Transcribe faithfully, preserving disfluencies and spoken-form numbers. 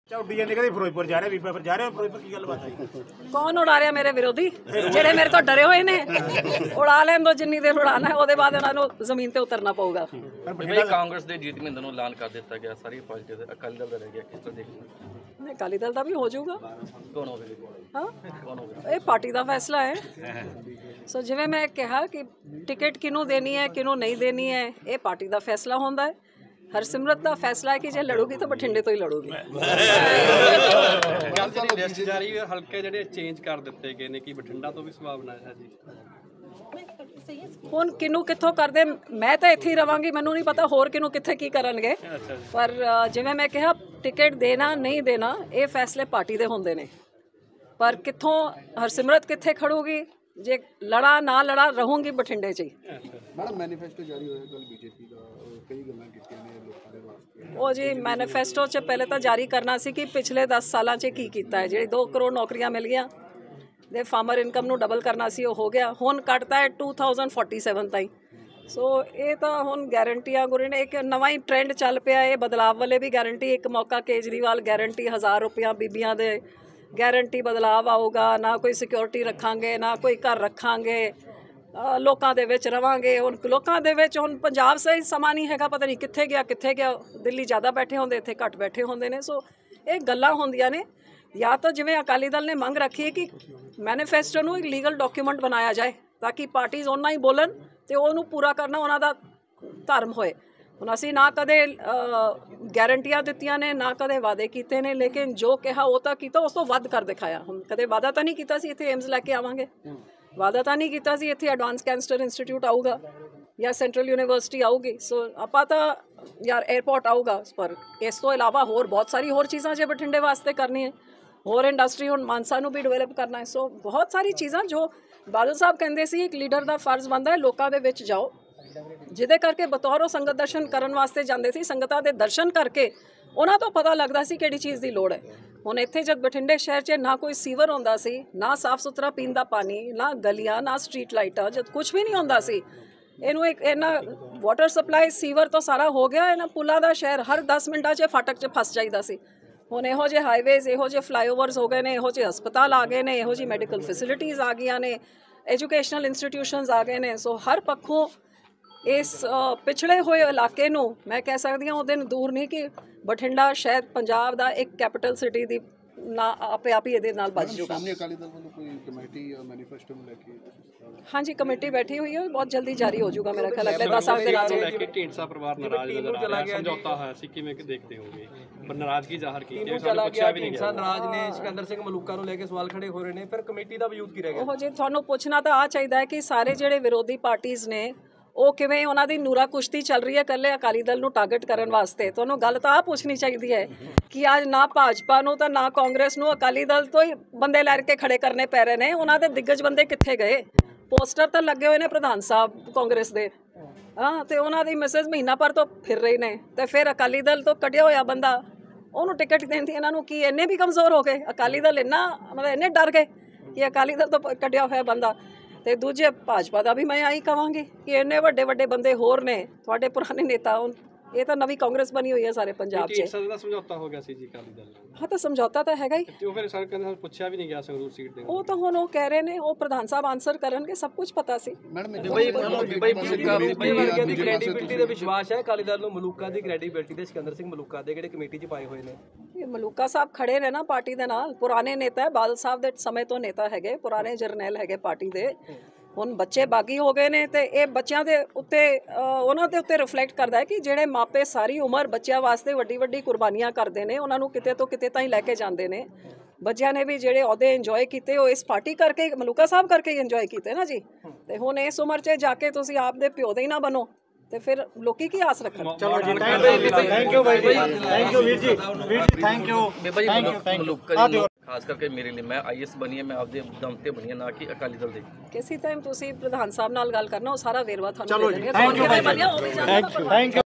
ਉੱਡੀ ਜਾਂਦੇ ਕਦੇ ਫਿਰੋਜ਼ਪੁਰ ਜਾ ਰਹੇ ਬੀਬਾ ਫਿਰ ਜਾ ਰਹੇ ਫਿਰੋਜ਼ਪੁਰ ਕੀ ਗੱਲਬਾਤ ਹੈ? ਕੌਣ ਉਡਾ ਰਿਹਾ? ਮੇਰੇ ਵਿਰੋਧੀ ਜਿਹੜੇ ਮੇਰੇ ਤੋਂ ਡਰੇ ਹੋਏ ਨੇ। ਉਡਾ ਲੈਣ ਦੋ ਜਿੰਨੀ ਦੇਰ ਉਡਾਣਾ, ਉਹਦੇ ਬਾਅਦ ਇਹਨਾਂ ਨੂੰ ਜ਼ਮੀਨ ਤੇ ਉਤਰਨਾ ਪਊਗਾ। ਭਾਈ ਕਾਂਗਰਸ ਦੇ ਜੀਤ ਮਹਿੰਦਰ ਨੂੰ ਐਲਾਨ ਕਰ ਦਿੱਤਾ ਗਿਆ, ਸਾਰੀ ਪਾਰਟੀ ਦੇ ਅਕਾਲੀ ਦਲ ਦਾ ਰਹਿ ਗਿਆ, ਕਿਸ ਤਰ੍ਹਾਂ ਦੇਖਦੇ? ਨਹੀਂ, ਅਕਾਲੀ ਦਲ ਦਾ ਵੀ ਹੋ ਜਾਊਗਾ। ਕੌਣ ਹੋਵੇਗਾ? ਹਾਂ, ਕੌਣ ਹੋਵੇਗਾ? ਇਹ ਪਾਰਟੀ ਦਾ ਫੈਸਲਾ ਹੈ। ਸੋ ਜਿਵੇਂ ਮੈਂ ਕਿਹਾ ਕਿ ਟਿਕਟ ਕਿਹਨੂੰ ਦੇਣੀ ਹੈ ਕਿਹਨੂੰ ਨਹੀਂ ਦੇਣੀ ਹੈ, ਇਹ ਪਾਰਟੀ ਦਾ ਫੈਸਲਾ ਹੁੰਦਾ ਹੈ। ਹਰਸਿਮਰਤ ਦਾ ਫੈਸਲਾ ਹੈ ਕਿ ਜੇ ਲੜੂਗੀ ਤਾਂ ਬਠਿੰਡੇ ਤੋਂ ਹੀ ਲੜੂਗੀ। ਗੱਲ ਜਿਹੜੀ ਲਿਸਟ ਜਾਰੀ ਹੈ, ਹਲਕੇ ਜਿਹੜੇ ਚੇਂਜ ਕਰ ਦਿੱਤੇ ਗਏ ਨੇ, ਕੀ ਬਠਿੰਡਾ ਤੋਂ ਵੀ ਸੰਭਾਵਨਾ ਹੈ ਜੀ? ਹੁਣ ਕਿਹਨੂੰ ਕਿੱਥੋਂ ਕਰਦੇ, ਮੈਂ ਤਾਂ ਇੱਥੇ ਹੀ ਰਵਾਂਗੀ, ਮੈਨੂੰ ਨਹੀਂ ਪਤਾ ਹੋਰ ਕਿਹਨੂੰ ਕਿੱਥੇ ਕੀ ਕਰਨਗੇ। ਪਰ ਜਿਵੇਂ ਮੈਂ ਕਿਹਾ ਟਿਕਟ ਦੇਣਾ ਨਹੀਂ ਦੇਣਾ ਇਹ ਫੈਸਲੇ ਪਾਰਟੀ ਦੇ ਹੁੰਦੇ ਨੇ। ਪਰ ਕਿੱਥੋਂ ਹਰਸਿਮਰਤ ਕਿੱਥੇ ਖੜੂਗੀ, ਜੇ ਲੜਾ ਨਾ ਲੜਾ ਰਹੂੰਗੀ ਬਠਿੰਡੇ 'ਚ ਹੀ। ਮੈਡਮ ਮੈਨੀਫੈਸਟੋ ਜਾਰੀ ਹੋਇਆ ਕੱਲ ਬੀਜੇਪੀ ਦਾ, ਕਈ ਗੱਲਾਂ ਕੀਤੀਆਂ ਨੇ ਲੋਕਾਂ ਦੇ ਵਾਸਤੇ। ਉਹ ਜੀ ਮੈਨੀਫੈਸਟੋ 'ਚ ਪਹਿਲੇ ਤਾਂ ਜਾਰੀ ਕਰਨਾ ਸੀ ਕਿ ਪਿਛਲੇ ਦਸ ਸਾਲਾਂ 'ਚ ਕੀ ਕੀਤਾ ਹੈ। ਜਿਹੜੀ ਦੋ ਕਰੋੜ ਨੌਕਰੀਆਂ ਮਿਲ ਗਈਆਂ, ਦੇ ਫਾਰਮਰ ਇਨਕਮ ਨੂੰ ਡਬਲ ਕਰਨਾ ਸੀ, ਉਹ ਹੋ ਗਿਆ। ਹੁਣ ਕੱਟਦਾ ਹੈ ਟੂ ਥਾਊਜ਼ੈਂਡ ਫੋਰਟੀ ਸੈਵਨ ਤਾਈਂ। ਸੋ ਇਹ ਤਾਂ ਹੁਣ ਗਾਰੰਟੀਆਂ ਗੁਰੇ ਨੇ, ਇੱਕ ਨਵਾਂ ਹੀ ਟ੍ਰੈਂਡ ਚੱਲ ਪਿਆ। ਇਹ ਬਦਲਾਵ ਵਾਲੇ ਵੀ ਗਾਰੰਟੀ, ਇੱਕ ਮੌਕਾ ਕੇਜਰੀਵਾਲ ਗਾਰੰਟੀ ਹਜ਼ਾਰ ਰੁਪਇਆ ਬੀਬੀਆਂ ਦੇ ਗਾਰੰਟੀ ਬਦਲਾਵ ਆਊਗਾ। ਨਾ ਕੋਈ ਸਿਕਿਉਰਿਟੀ ਰੱਖਾਂਗੇ, ਨਾ ਕੋਈ ਘਰ ਰੱਖਾਂਗੇ, ਲੋਕਾਂ ਦੇ ਵਿੱਚ ਰਵਾਂਗੇ। ਹੁਣ ਲੋਕਾਂ ਦੇ ਵਿੱਚ ਹੁਣ ਪੰਜਾਬ ਸਹੀ ਸਮਾਂ ਨਹੀਂ ਹੈਗਾ, ਪਤਾ ਨਹੀਂ ਕਿੱਥੇ ਗਿਆ ਕਿੱਥੇ ਗਿਆ। ਦਿੱਲੀ ਜ਼ਿਆਦਾ ਬੈਠੇ ਹੁੰਦੇ, ਇੱਥੇ ਘੱਟ ਬੈਠੇ ਹੁੰਦੇ ਨੇ। ਸੋ ਇਹ ਗੱਲਾਂ ਹੁੰਦੀਆਂ ਨੇ। ਜਾਂ ਤਾਂ ਜਿਵੇਂ ਅਕਾਲੀ ਦਲ ਨੇ ਮੰਗ ਰੱਖੀ ਹੈ ਕਿ ਮੈਨੀਫੈਸਟੋ ਨੂੰ ਇੱਕ ਲੀਗਲ ਡਾਕੂਮੈਂਟ ਬਣਾਇਆ ਜਾਏ ਤਾਂ ਕਿ ਪਾਰਟੀਜ਼ ਉਹਨਾਂ ਹੀ ਬੋਲਣ ਅਤੇ ਉਹਨੂੰ ਪੂਰਾ ਕਰਨਾ ਉਹਨਾਂ ਦਾ ਧਰਮ ਹੋਏ। ਹੁਣ ਅਸੀਂ ਨਾ ਕਦੇ ਗਾਰੰਟੀਆਂ ਦਿੱਤੀਆਂ ਨੇ, ਨਾ ਕਦੇ ਵਾਅਦੇ ਕੀਤੇ ਨੇ, ਲੇਕਿਨ ਜੋ ਕਿਹਾ ਉਹ ਤਾਂ ਕੀਤਾ, ਉਸ ਤੋਂ ਵੱਧ ਕਰ ਦਿਖਾਇਆ। ਹੁਣ ਕਦੇ ਵਾਅਦਾ ਤਾਂ ਨਹੀਂ ਕੀਤਾ ਸੀ ਇੱਥੇ ਏਮਸ ਲੈ ਕੇ ਆਵਾਂਗੇ, ਵਾਅਦਾ ਤਾਂ ਨਹੀਂ ਕੀਤਾ ਸੀ ਇੱਥੇ ਐਡਵਾਂਸ ਕੈਂਸਰ ਇੰਸਟੀਚਿਊਟ ਆਊਗਾ ਜਾਂ ਸੈਂਟਰਲ ਯੂਨੀਵਰਸਿਟੀ ਆਊਗੀ। ਸੋ ਆਪਾਂ ਤਾਂ ਯਾਰ 에ਅਰਪੋਰਟ ਆਊਗਾ, ਪਰ ਇਸ ਤੋਂ ਇਲਾਵਾ ਹੋਰ ਬਹੁਤ ਸਾਰੀ ਹੋਰ ਚੀਜ਼ਾਂ ਜੇ ਬਠਿੰਡੇ ਵਾਸਤੇ ਕਰਨੀ ਹੈ, ਹੋਰ ਇੰਡਸਟਰੀ ਹੁਣ ਮਾਨਸਾ ਨੂੰ ਵੀ ਡਿਵੈਲਪ ਕਰਨਾ ਹੈ। ਸੋ ਬਹੁਤ ਸਾਰੀ ਚੀਜ਼ਾਂ ਜੋ ਬਾਦਲ ਸਾਹਿਬ ਕਹਿੰਦੇ ਸੀ ਇੱਕ ਲੀਡਰ ਦਾ ਫਰਜ਼ ਬਣਦਾ ਹੈ ਲੋਕਾਂ ਦੇ ਵਿੱਚ ਜਾਓ, ਜਿਹਦੇ ਕਰਕੇ ਬਤੌਰ ਉਹ ਸੰਗਤ ਦਰਸ਼ਨ ਕਰਨ ਵਾਸਤੇ ਜਾਂਦੇ ਸੀ। ਸੰਗਤਾਂ ਦੇ ਦਰਸ਼ਨ ਕਰਕੇ ਉਹਨਾਂ ਤੋਂ ਪਤਾ ਲੱਗਦਾ ਸੀ ਕਿਹੜੀ ਚੀਜ਼ ਦੀ ਲੋੜ ਹੈ। ਹੁਣ ਇੱਥੇ ਜਦ ਬਠਿੰਡੇ ਸ਼ਹਿਰ 'ਚ ਨਾ ਕੋਈ ਸੀਵਰ ਹੁੰਦਾ ਸੀ, ਨਾ ਸਾਫ਼ ਸੁਥਰਾ ਪੀਣ ਦਾ ਪਾਣੀ, ਨਾ ਗਲੀਆਂ, ਨਾ ਸਟਰੀਟ ਲਾਈਟਾਂ, ਜਦ ਕੁਝ ਵੀ ਨਹੀਂ ਹੁੰਦਾ ਸੀ। ਇਹਨੂੰ ਇੱਕ ਇਹਨਾਂ ਵਾਟਰ ਸਪਲਾਈ ਸੀਵਰ ਤੋਂ ਸਾਰਾ ਹੋ ਗਿਆ। ਇਹਨਾਂ ਪੁਲਾਂ ਦਾ ਸ਼ਹਿਰ ਹਰ ਦਸ ਮਿੰਟਾਂ 'ਚ ਫਾਟਕ 'ਚ ਫਸ ਜਾਈਦਾ ਸੀ। ਹੁਣ ਇਹੋ ਜਿਹੇ ਹਾਈਵੇਜ਼, ਇਹੋ ਜਿਹੇ ਫਲਾਈਓਵਰਸ ਹੋ ਗਏ ਨੇ, ਇਹੋ ਜਿਹੇ ਹਸਪਤਾਲ ਆ ਗਏ ਨੇ, ਇਹੋ ਜਿਹੀ ਮੈਡੀਕਲ ਫੈਸਿਲਿਟੀਜ਼ ਆ ਗਈਆਂ ਨੇ, ਐਜੂਕੇਸ਼ਨਲ ਇੰਸਟੀਟਿਊਸ਼ਨਸ ਆ ਗਏ ਨੇ। ਸੋ ਹਰ ਪੱਖੋਂ ਇਸ ਪਿਛੜੇ ਹੋਏ ਇਲਾਕੇ ਨੂੰ ਮੈਂ ਕਹਿ ਸਕਦੀ ਹਾਂ ਉਹ ਦਿਨ ਦੂਰ ਨਹੀਂ ਕਿ ਬਠਿੰਡਾ ਸ਼ਾਇਦ ਪੰਜਾਬ ਦਾ ਇੱਕ ਕੈਪੀਟਲ ਸਿਟੀ ਦੀ ਨਾ ਆਪੇ ਆਪ ਹੀ ਇਹਦੇ ਨਾਲ ਬਚ ਜੂਗਾ। ਅਕਾਲੀ ਦਲ ਵੱਲੋਂ ਕੋਈ ਕਮੇਟੀ ਮੈਨੀਫੈਸਟੋ ਨੂੰ ਲੈ ਕੇ? ਹਾਂਜੀ, ਕਮੇਟੀ ਬੈਠੀ ਹੋਈ ਹੈ, ਬਹੁਤ ਜਲਦੀ ਜਾਰੀ ਹੋ ਜਾਊਗਾ ਮੇਰਾ ਖਿਆਲ ਅਗਲੇ ਦਸ ਸਾਲ ਦੇ ਨਾਲ। ਲੈ ਕੇ ਢੀਂਡਸਾ ਪਰਿਵਾਰ ਨਾਰਾਜ਼ ਨਜ਼ਰ ਆ ਰਿਹਾ, ਸਮਝੌਤਾ ਹੋਇਆ ਸੀ, ਕਿਵੇਂ ਕਿ ਦੇਖਦੇ ਹੋਗੇ? ਪਰ ਨਾਰਾਜ਼ਗੀ ਜ਼ਾਹਰ ਕੀਤੀ ਹੈ, ਸਾਨੂੰ ਪੁੱਛਿਆ ਵੀ ਨਹੀਂ ਗਿਆ। ਨਾਰਾਜ਼ ਨੇ, ਸਿਕੰਦਰ ਸਿੰਘ ਮਲੂਕਾ ਨੂੰ ਲੈ ਕੇ ਸਵਾਲ ਖੜੇ ਹੋ ਰਹੇ ਨੇ, ਫਿਰ ਕਮੇਟੀ ਦਾ ਵਜੂਦ ਕੀ ਰਹਿ ਗਿਆ? ਉਹ ਜੇ ਤੁਹਾਨੂੰ ਪੁੱਛਣਾ ਤਾਂ ਆ ਚਾਹੀਦਾ ਹੈ ਕਿ ਸਾਰੇ ਜਿਹੜੇ ਵਿਰੋਧੀ ਪਾਰਟੀਆਂ ਨੇ ਉਹ ਕਿਵੇਂ ਉਹਨਾਂ ਦੀ ਨੂਰਾ ਕੁਸ਼ਤੀ ਚੱਲ ਰਹੀ ਹੈ ਇਕੱਲੇ ਅਕਾਲੀ ਦਲ ਨੂੰ ਟਾਰਗੇਟ ਕਰਨ ਵਾਸਤੇ। ਤੁਹਾਨੂੰ ਗੱਲ ਤਾਂ ਆ ਪੁੱਛਣੀ ਚਾਹੀਦੀ ਹੈ ਕਿ ਅੱਜ ਨਾ ਭਾਜਪਾ ਨੂੰ ਤਾਂ ਨਾ ਕਾਂਗਰਸ ਨੂੰ ਅਕਾਲੀ ਦਲ ਤੋਂ ਹੀ ਬੰਦੇ ਲੈ ਕੇ ਖੜੇ ਕਰਨੇ ਪੈ ਰਹੇ ਨੇ। ਉਹਨਾਂ ਦੇ ਦਿੱਗਜ ਬੰਦੇ ਕਿੱਥੇ ਗਏ? ਪੋਸਟਰ ਤਾਂ ਲੱਗੇ ਹੋਏ ਨੇ ਪ੍ਰਧਾਨ ਸਾਹਿਬ ਕਾਂਗਰਸ ਦੇ, ਹਾਂ, ਤੇ ਉਹਨਾਂ ਦੀ ਮੈਸੇਜ ਮਹੀਨਾ ਭਰ ਤੋਂ ਫਿਰ ਰਹੇ ਨੇ। ਤੇ ਫਿਰ ਅਕਾਲੀ ਦਲ ਤੋਂ ਕੱਢਿਆ ਹੋਇਆ ਬੰਦਾ ਉਹਨੂੰ ਟਿਕਟ ਦੇਣ ਦੀ ਇਹਨਾਂ ਨੂੰ ਕੀ ਇੰਨੇ ਵੀ ਕਮਜ਼ੋਰ ਹੋ ਗਏ? ਅਕਾਲੀ ਦਲ ਇੰਨਾ ਮਤਲਬ ਇੰਨੇ ਡਰ ਗਏ ਕਿ ਅਕਾਲੀ ਦਲ ਤੋਂ ਕੱਢਿਆ ਹੋਇਆ ਬੰਦਾ। ਤੇ ਦੂਜੇ ਭਾਜਪਾ ਦਾ ਵੀ ਮੈਂ ਆਹੀ ਕਹਾਂਗੀ ਕਿ ਇੰਨੇ ਵੱਡੇ ਵੱਡੇ ਬੰਦੇ ਹੋਰ ਨੇ ਤੁਹਾਡੇ ਪੁਰਾਣੇ ਨੇਤਾ। ਇਹ ਤਾਂ ਨਵੀਂ ਕਾਂਗਰਸ ਬਣੀ ਹੋਈ ਹੈ ਸਾਰੇ ਪੰਜਾਬ 'ਚ। ਦਾ ਸਮਝੌਤਾ ਹੋ ਗਿਆ ਸੀ ਜੀ ਅਕਾਲੀ ਦਲ ਨਾਲ। ਹਾਂ, ਤਾਂ ਸਮਝੌਤਾ ਤਾਂ ਹੈਗਾ ਹੀ। ਤੇ ਉਹ ਫਿਰ ਸਰ ਕਹਿੰਦੇ ਪੁੱਛਿਆ ਵੀ ਨਹੀਂ ਗਿਆ ਸੰਗਰੂਰ ਸੀਟ ਦੇ। ਉਹ ਤਾਂ ਹੁਣ ਉਹ ਕਹਿ ਰਹੇ ਨੇ, ਉਹ ਪ੍ਰਧਾਨ ਸਾਹਿਬ ਆਨਸਰ ਕਰਨਗੇ, ਸਭ ਕੁਝ ਪਤਾ ਸੀ। ਮੈਡਮ ਬਈ ਬਈ ਮਲੂਕਾ ਦੀ ਕ੍ਰੈਡੀਬਿਲਿਟੀ ਦਾ ਵਿਸ਼ਵਾਸ ਹੈ ਅਕਾਲੀ ਦਲ ਨੂੰ? ਮਲੂਕਾ ਦੀ ਕ੍ਰੈਡੀਬਿਲਿਟੀ ਦੇ, ਸਿਕੰਦਰ ਸਿੰਘ ਮਲੂਕਾ ਦੇ ਜਿਹੜੇ ਕਮੇਟੀ 'ਚ ਪਾਏ ਹੋਏ ਨੇ। ਇਹ ਮਲੂਕਾ ਸਾਹਿਬ ਖੜੇ ਨੇ ਨਾ ਪਾਰਟੀ ਦੇ ਨਾਲ, ਪੁਰਾਣੇ ਨੇਤਾ ਹੈ, ਬਾਦਲ ਸਾਹਿਬ ਦੇ ਸਮੇਂ ਤੋਂ ਨੇਤਾ ਹੈਗੇ, ਪੁਰਾਣੇ ਜਰਨੈਲ ਹੈਗੇ ਪਾਰਟੀ ਦੇ। ਹੁਣ ਬੱਚੇ ਬਾਗੀ ਹੋ ਗਏ ਨੇ ਤੇ ਇਹ ਬੱਚਿਆਂ ਦੇ ਉੱਤੇ ਉਹਨਾਂ ਦੇ ਉੱਤੇ ਰਿਫਲੈਕਟ ਕਰਦਾ ਹੈ ਕਿ ਜਿਹੜੇ ਮਾਪੇ ਸਾਰੀ ਉਮਰ ਬੱਚਿਆਂ ਵਾਸਤੇ ਵੱਡੀ ਵੱਡੀ ਕੁਰਬਾਨੀਆਂ ਕਰਦੇ ਨੇ, ਉਹਨਾਂ ਨੂੰ ਕਿਤੇ ਤੋਂ ਕਿਤੇ ਤਾਈਂ ਲੈ ਕੇ ਜਾਂਦੇ ਨੇ। ਬੱਚਿਆਂ ਨੇ ਵੀ ਜਿਹੜੇ ਅਹੁਦੇ ਇੰਜੋਏ ਕੀਤੇ ਉਹ ਇਸ ਪਾਰਟੀ ਕਰਕੇ, ਮਲੂਕਾ ਸਾਹਿਬ ਕਰਕੇ ਹੀ ਇੰਜੋਏ ਕੀਤੇ ਨਾ ਜੀ। ਤੇ ਹੁਣ ਇਸ ਉਮਰ 'ਚ ਜਾ ਕੇ ਤੁਸੀਂ ਆਪ ਦੇ ਪਿਓ ਦੇ ਹੀ ਨਾ ਬਣੋ ਤੇ ਫਿਰ ਲੋਕੀ ਕੀ ਆਸ ਰੱਖਣ? ਚਲੋ ਜੀ, ਥੈਂਕ ਯੂ ਬਾਈ ਜੀ, ਥੈਂਕ ਯੂ ਵੀਰ ਜੀ, ਵੀਰ ਜੀ ਥੈਂਕ ਯੂ, ਥੈਂਕ ਯੂ। ਖਾਸ ਕਰਕੇ ਮੇਰੇ ਲਈ ਮੈਂ ਆਈ ਐਸ ਬਣੀ ਹੈ, ਮੈਂ ਆਪਦੇ ਦਮ ਤੇ ਬਣੀ ਹੈ, ਨਾ ਕਿ ਅਕਾਲੀ ਦਲ ਦੇ। ਕਿਸੇ ਟਾਈਮ ਤੁਸੀਂ ਪ੍ਰਧਾਨ ਸਾਹਿਬ ਨਾਲ ਗੱਲ ਕਰਨਾ, ਉਹ ਸਾਰਾ ਵੇਰਵਾ ਤੁਹਾਨੂੰ ਚਲੋ ਦੇ ਜੀ, ਦੇਣਗੇ। ਥੈਂਕ ਯੂ ਕਿਵੇਂ ਬਣਿਆ ਉਹ ਵੀ ਜਾਣਨਾ। Thank you.